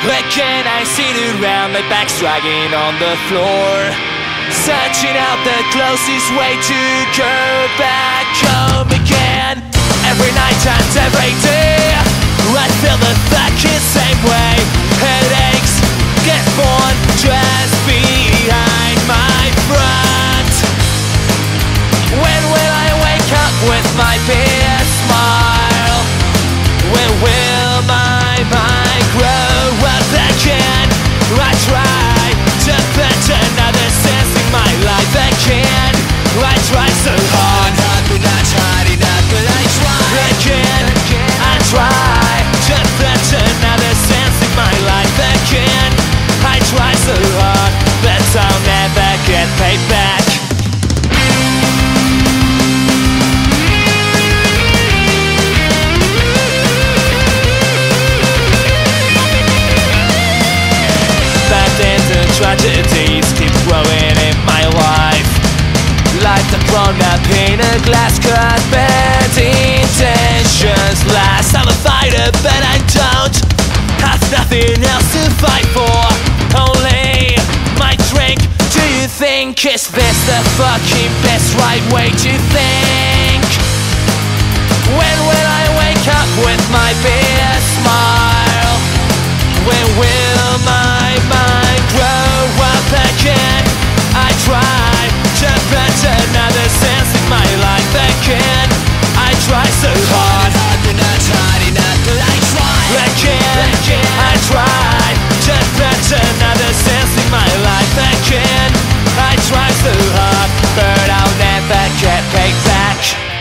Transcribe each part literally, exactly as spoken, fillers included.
Again I sit around, my back's dragging on the floor, searching out the closest way to go back home again. Every night and every day I feel the fucking same way. Headaches get born just behind my front. When will I wake up with my big smile? When will my mind grow up again? I try to put another sense in my life again. I try so hard, but I tried enough, but I try again. I try to put another sense in my life again. I try so hard, but I'll never get paid back. Tragedies keep growing in my life, like the grown up in a glass carpet. Intentions last. I'm a fighter, but I don't have nothing else to fight for. Only my drink. Do you think is this the fucking best right way to think? When will I wake up with my big smile? When will my mind grow up again? I try to put another sense in my life again. I try so hard, but not hard enough, but I try again. I try to put another sense in my life again. I try so hard, but I'll never get paid back.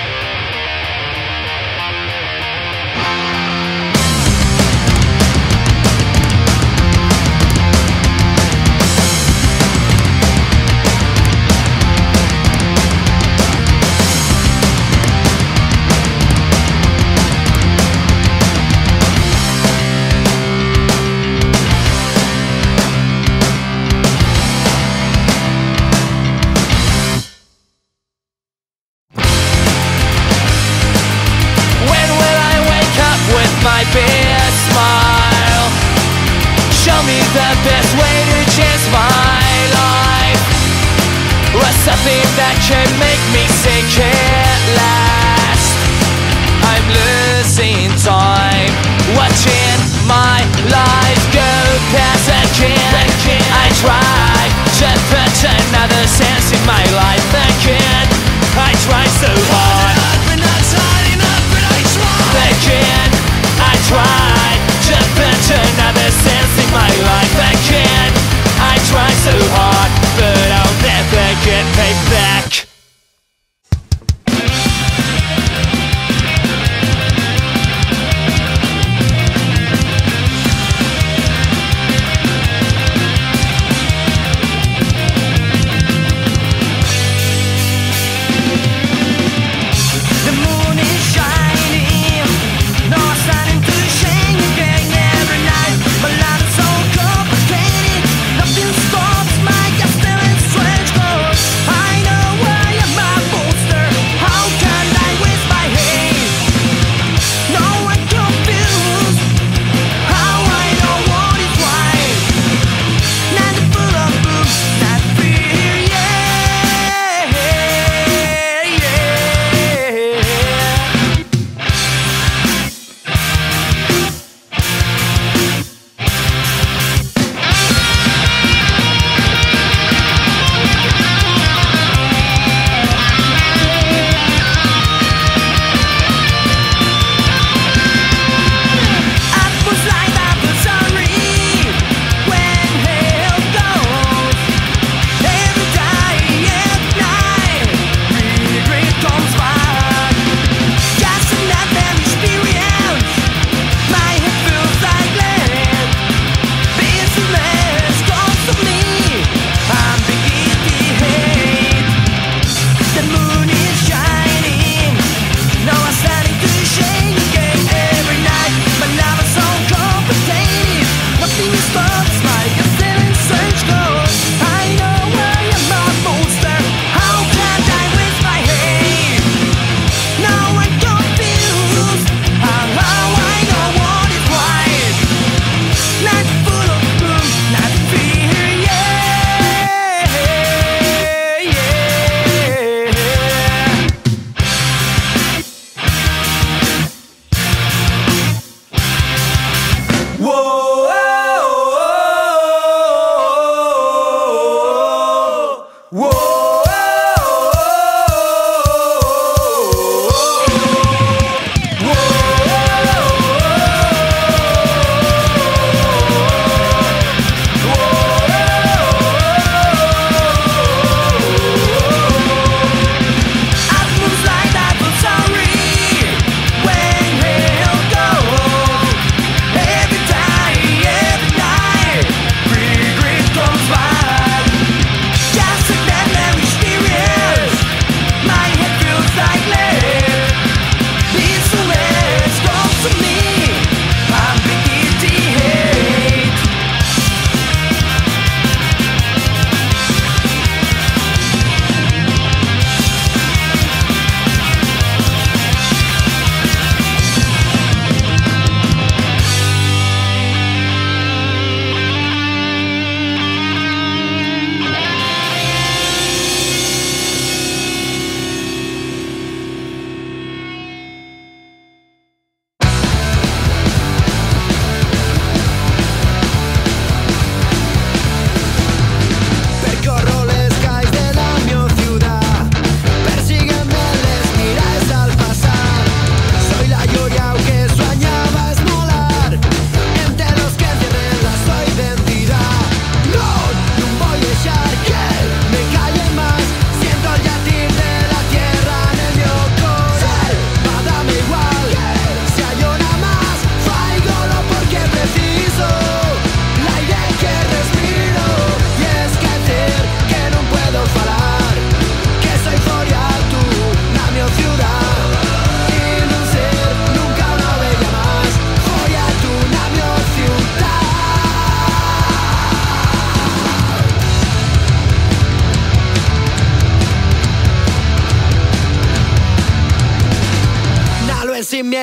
My big smile, show me the best way to change my life, or something that can make me say at last. I'm losing time, watching my life go past again. I try to put another sense in my life again. I try so hard, but not hard enough, but I try again. I try to put another sense in my life again. I try so hard, but I'll never get paid back.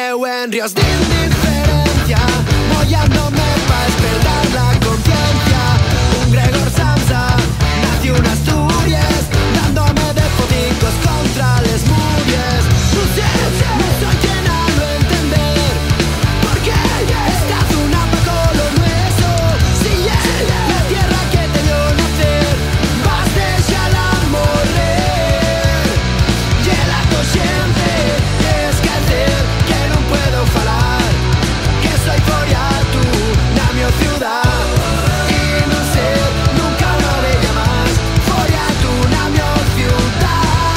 creo en ríos de indiferencia, mollándome para despertar la conciencia. Un Gregor Samsa nació en Asturias, dándome de fodicos contra les muries. No sé, no soy quien a lo entender, porque estás una paco lo nuestro. Si es la tierra que te dio nacer, vas de xala morrer. Y el acto siempre es esquecer que no puedo falar, que soy foria tú, na mi ciudad. Y no sé, nunca una bella más, foria tú, na mi ciudad.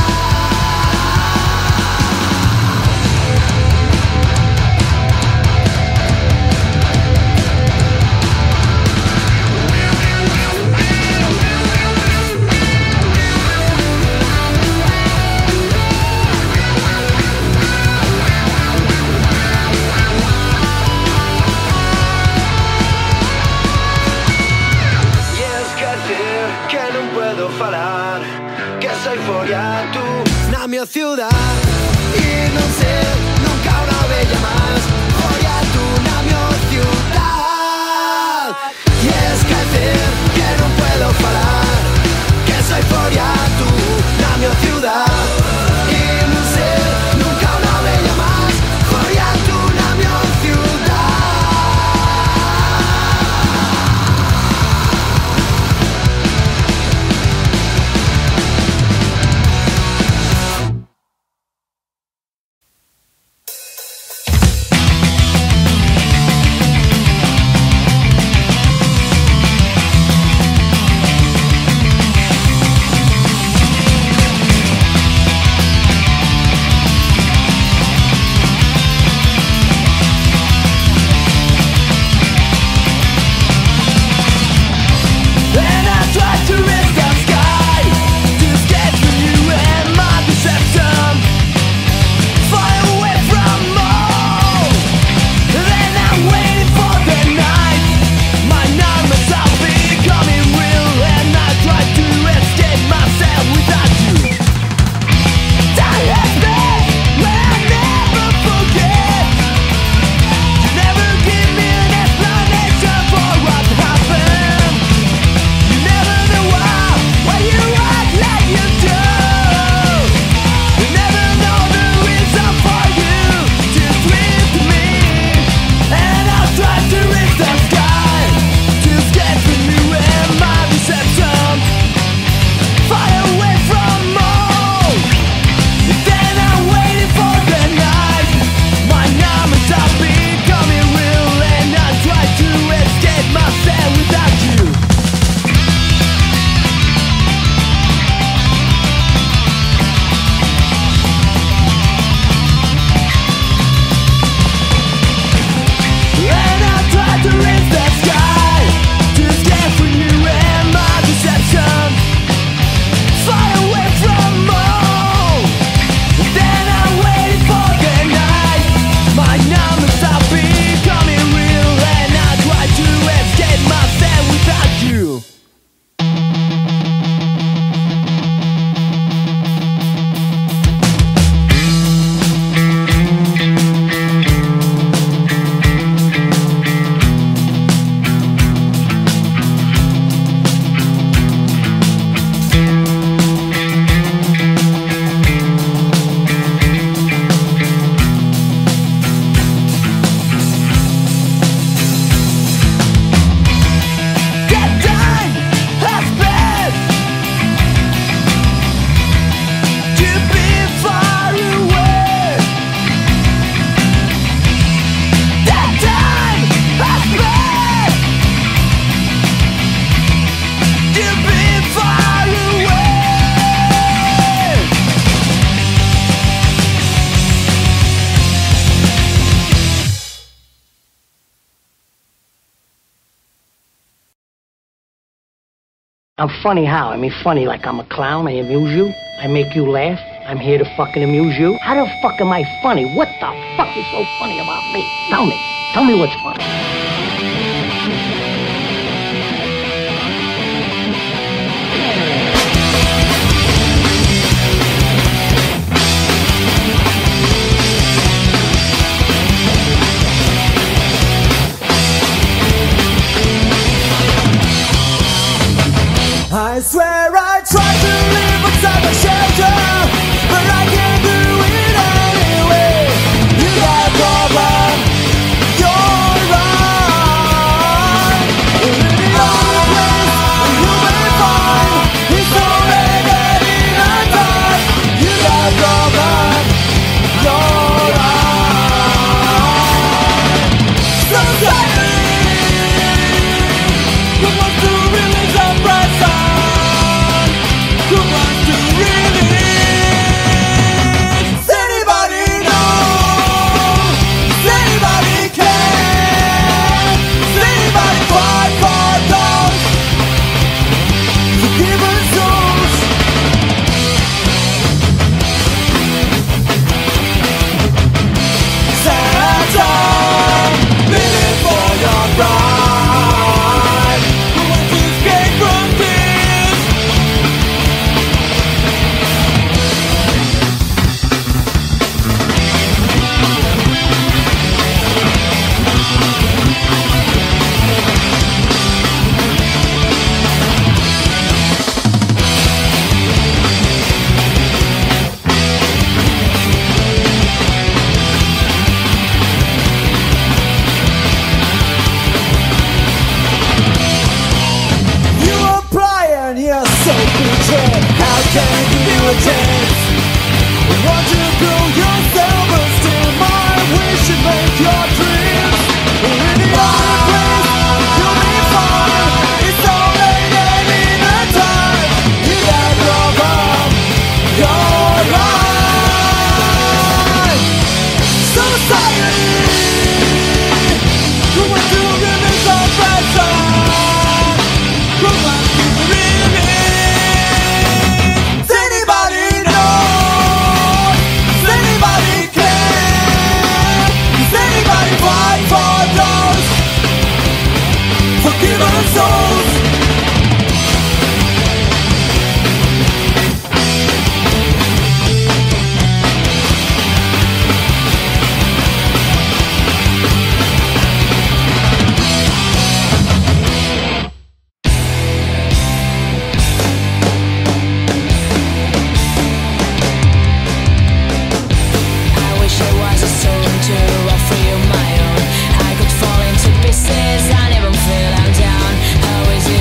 Y esquecer que no puedo falar, que soy foria tú, na mi ciudad. Y no sé, nunca una bella más, foria tú, na mi ciudad. Y esquecer que no puedo falar, que soy foria tú, na mi ciudad. Y no sé, nunca una bella más, foria tú, na mi ciudad. And I tried to reach the sky, to escape from you and my deception, far away from all. Then I'm waiting for the night, my numbers are becoming real, and I try to escape myself without you. That has been where I never forget. You never give me an explanation for what happened. You never know why, why you act like you do. You never know the reason for you to treat me. And I'll try to reach the sky, to escape from you and my deception, far away from all. Then I'm waiting for the night, my numbers are becoming real, and I try to escape myself without you. And I try to reach the sky, to escape from you and my deception, far away from all. Then I'm waiting for the night, my numbers are becoming real, and I try to escape myself without you. That time has passed, to be far away. That time has passed, to be far away. I'm funny how? I mean funny like I'm a clown, I amuse you, I make you laugh, I'm here to fucking amuse you. How the fuck am I funny? What the fuck is so funny about me? Tell me. Tell me what's funny. but how can you attempt? Want to grow yourself, but still my wish should make your dreams. In the other place, you'll be fine. It's only getting the time. You got love on your life. Society, you went through rivers of pressure. Grow up, keep living. Does anybody know? Does anybody care? Does anybody fight for those forgiven souls? I wish I was a stone to offer you my own. I could fall into pieces, I never feel I'm down. How is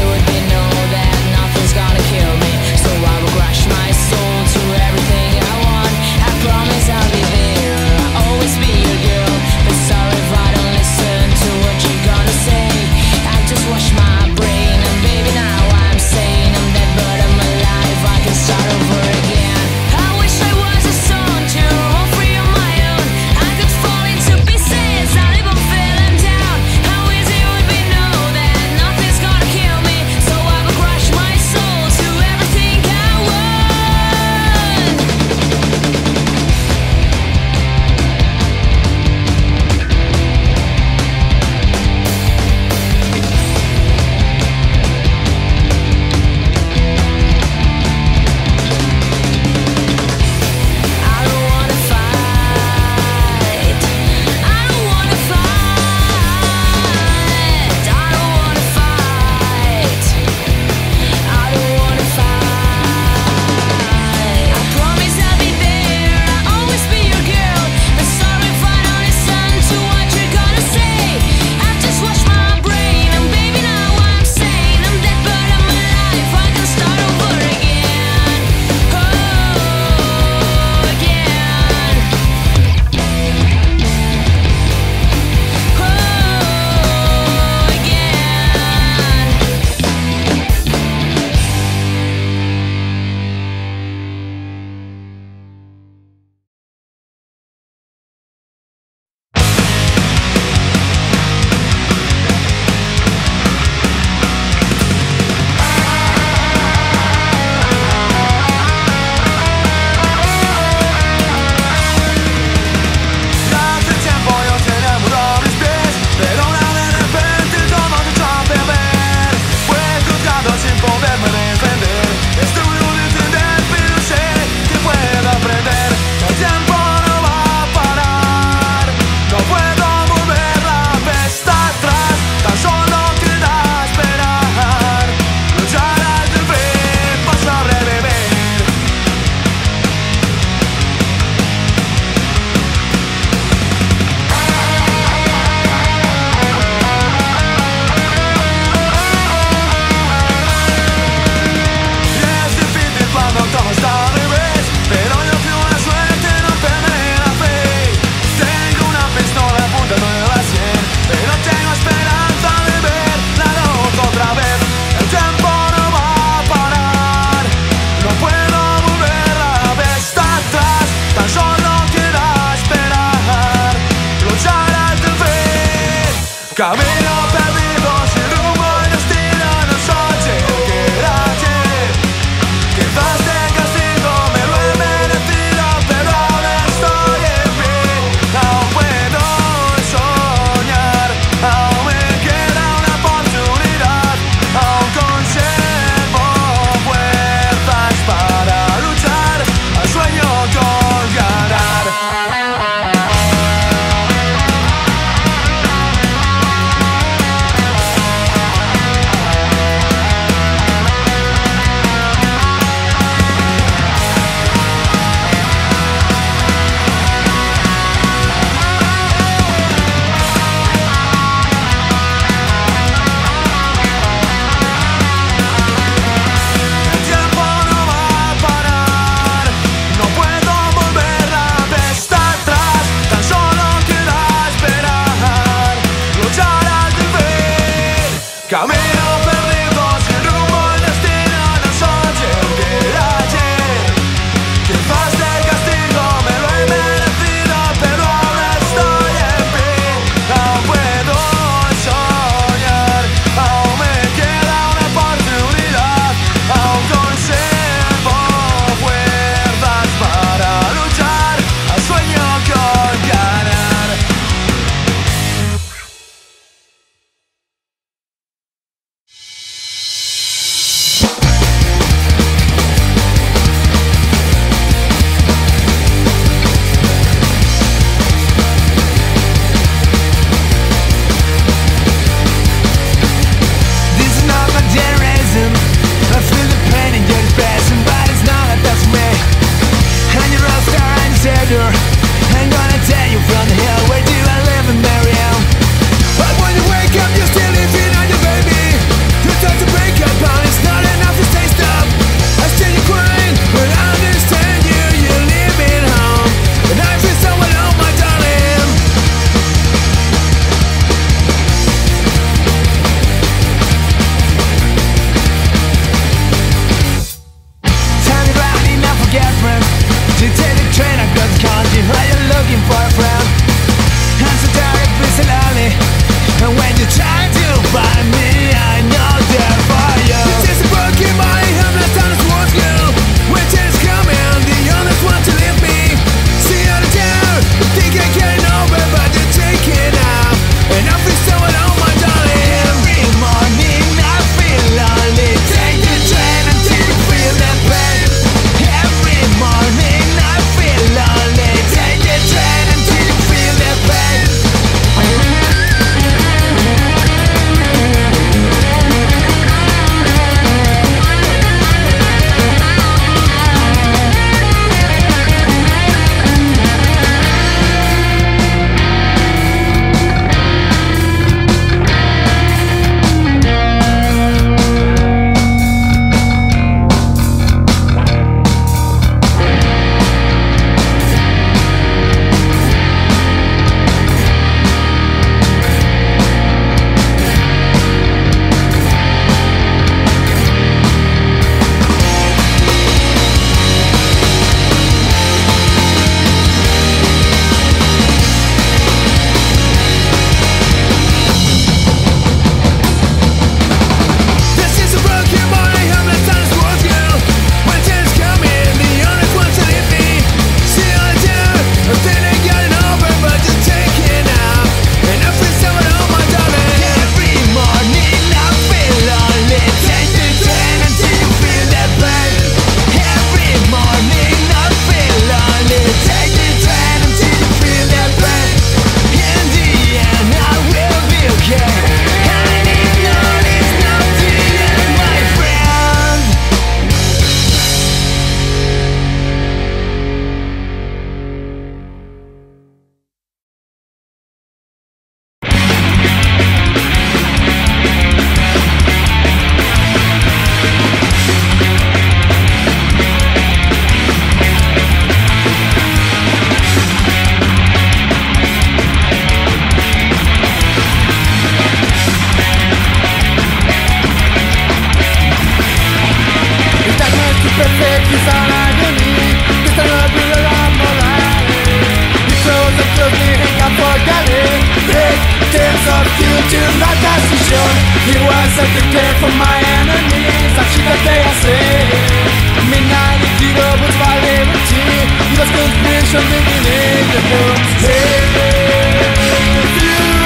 love due to my decision. He was taking care for my enemies. I should have they are saying midnight in Kilo was my liberty. He was conspiration living in the rooms. Hey, you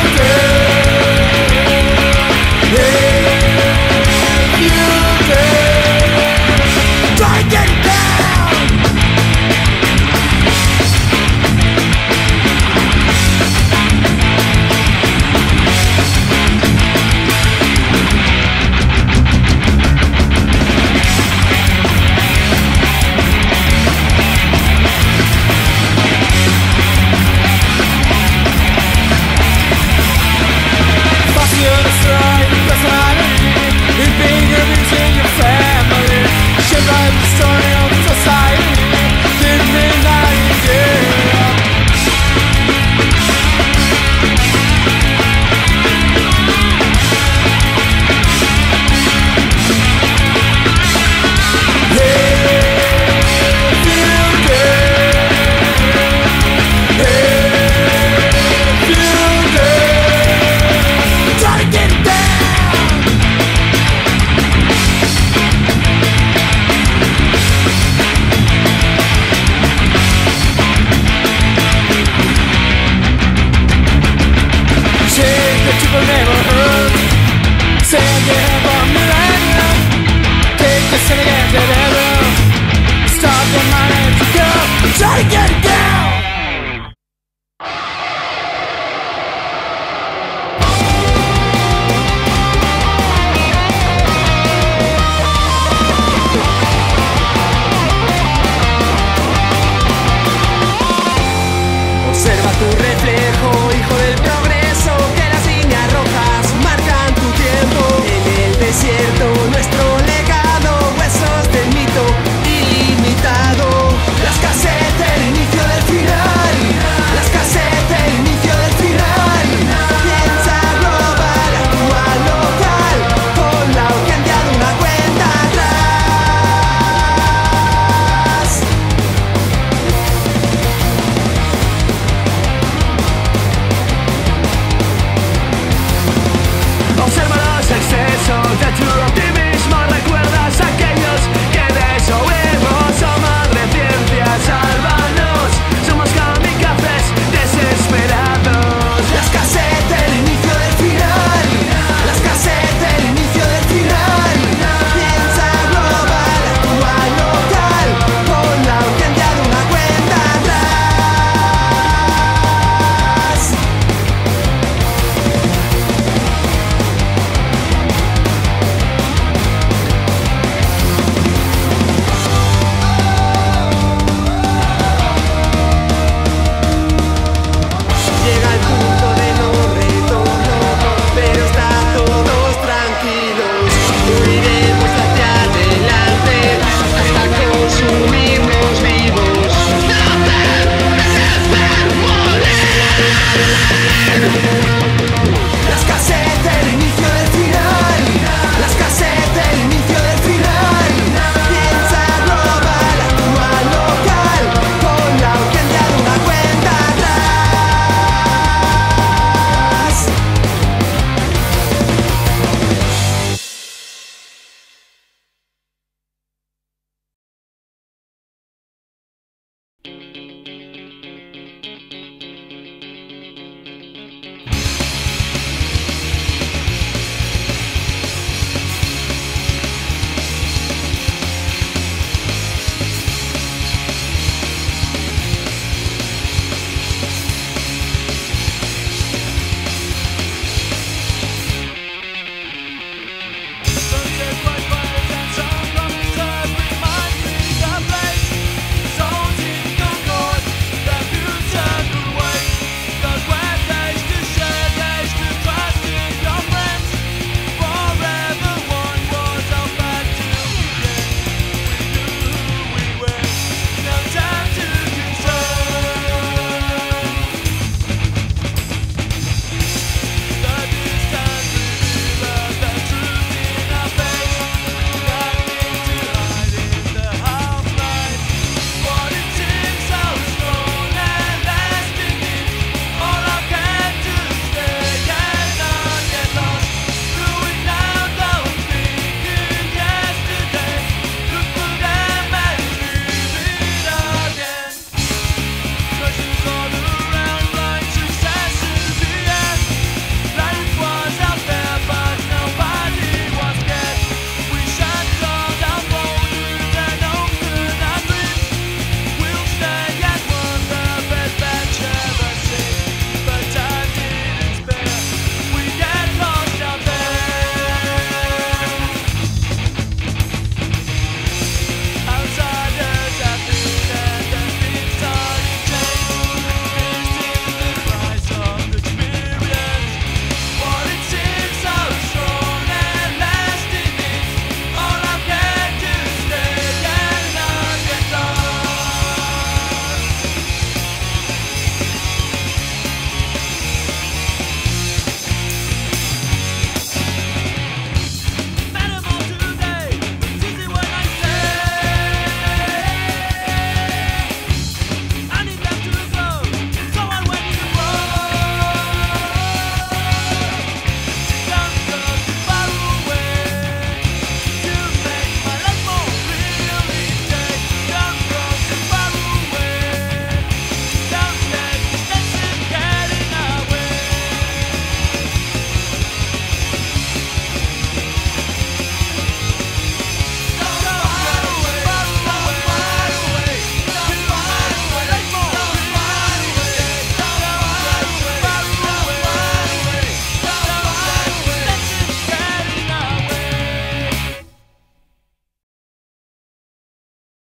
girl. Hey, you girl. Try getting down. Try to get it